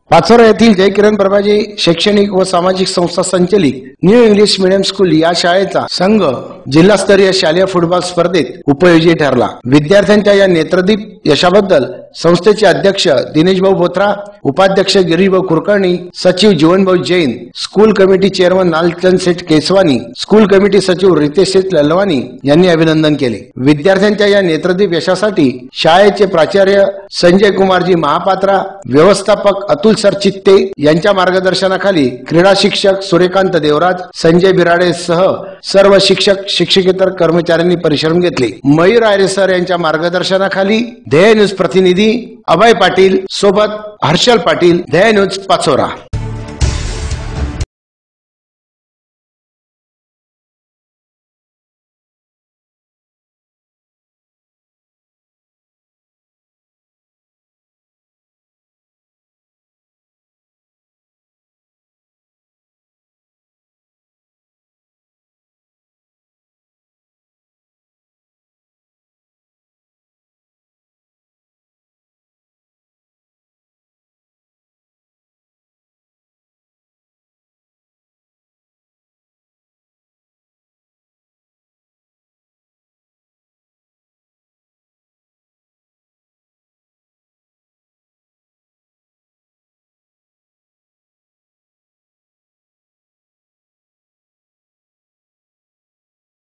पाचोरा येथील जयकिरण प्रभाजी शैक्षणिक व सामाजिक संस्था संचलित न्यू इंग्लिश मीडियम स्कूल या शाळेचा संघ जिल्हास्तरीय शालेय फुटबॉल स्पर्धेत उपविजेता ठरला। विद्यार्थ्यांच्या या नेत्रदीप यशाबद्दल संस्थेचे अध्यक्ष दिनेशभाऊ बोथरा, उपाध्यक्ष गिरीशभाऊ कुलकर्णी, सचिव जीवनभाऊ Jain, school committee chairman Nalchand Seth Keswani, school committee सचिव रितेश सेठ ललवानी यांनी अभिनंदन केले। विद्यार्थ्यांच्या या नेत्रदीप यशासाठी शाळेचे प्राचार्य संजय कुमारजी महापात्रा, व्यवस्थापक अतुल सर चित्ते यांच्या मार्गदर्शनाखाली क्रीडा शिक्षक सूर्यकांत देवराज, संजय बिराडे सह सर्व शिक्षक शिक्षकेतर कर्मचाऱ्यांनी परिश्रम घेतले। मयूर आयरे सर यांच्या मार्गदर्शनाखाली ध्येय न्यूज प्रतिनिधी अभय पाटील सोबत हर्षल पाटील, ध्येय न्यूज पाचोरा।